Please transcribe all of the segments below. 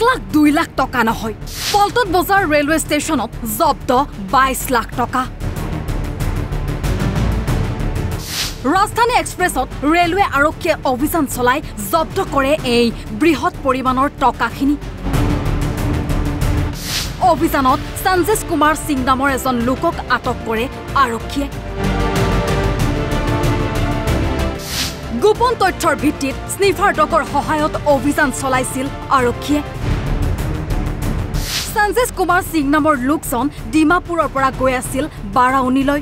লাখ 2 লাখ টকা নহয় পল্টন বজাৰ ৰেলৱে ষ্টেচনত জব্দ 22 লাখ টকা ৰাজধানী এক্সপ্ৰেছত ৰেলৱে আৰক্ষীয়ে অভিযান চলাই জব্দ কৰে এই বৃহৎ পৰিমাণৰ টকাখিনি অভিযানত সঞ্জেশ কুমাৰ সিং নামৰ এজন লোকক আটক কৰে আৰক্ষীয়ে গোপন তথ্যৰ ভিত্তিত স্নিফাৰ ডগৰ সহায়ত অভিযান চলাইছিল আৰক্ষীয়ে সঞ্জেশ কুমাৰ সিং নামৰ লোকজন ডিমাপুৰৰ পৰা গৈ আছিল বাৰাউনীলৈ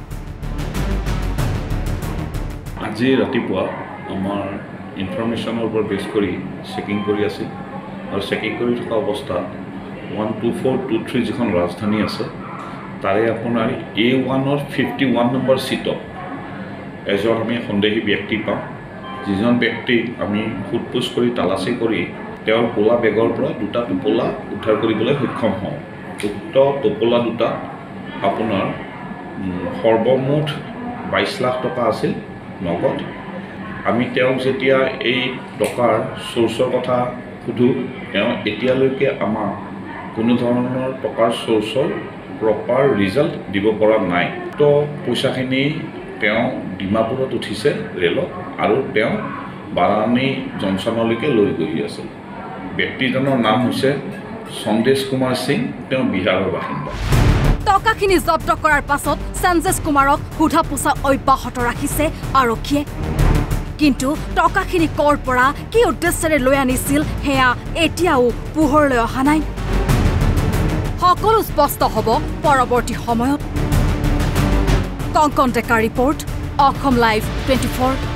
আজি ৰাতিপুৱা আমাৰ ইনফৰমেশ্যনৰ ওপৰত বেছ কৰি চেকিং কৰি আছিল আৰু চেকিং কৰি থকা অৱস্থাত 12423 যিখন ৰাজধানী আছে তাৰে আপোনাৰ A1ৰ 51 নম্বৰ সিটত এজন আমি সন্দেহী ব্যক্তি পাওঁ যিজন ব্যক্তি আমি ফুটপোছ কৰি তালাচী কৰি তেওঁৰ পোলা বেগৰ পৰা দুটা টোপোলা উদ্ধাৰ কৰিবলৈ সক্ষম হওঁ উক্ত টোপোলা দুটা আপোনাৰ সৰ্বমুঠ 22 লাখ টকা আছিল নগদ আমি তেওঁক যেতিয়া এই টকাৰ চ'ৰ্চৰ কথা সুধো তেওঁ এতিয়ালৈকে আমাক কোনো ধৰণৰ টকাৰ চ'ৰ্চৰ প্ৰপাৰ ৰিজাল্ট দিব পৰা নাই তো পইচাখিনি তেওঁ ডিমাপুৰত উঠিছে ৰেলত আৰু তেওঁ বাৰাণী জংচনলৈকে লৈ গৈ আছে ব্যক্তিজনৰ নাম হৈছে সঞ্জেশ কুমাৰ সিং তেওঁ বিহাৰৰ বাসিন্দা টকাখিনি জব্দ কৰাৰ পাছত সঞ্জেশ কুমাৰক সোধা পোছা অব্যাহত ৰাখিছে আৰক্ষীয়ে কিন্তু টকাখিনি কৰ পৰা কি উদ্দেশ্যৰে লৈ আনিছিল হেয়া এতিয়াও পোহৰলৈ অহা নাই সকলো স্পষ্ট হ'ব পৰৱৰ্তী সময়ত কংকন ডেকা ৰিপৰ্ট অসম লাইভ 24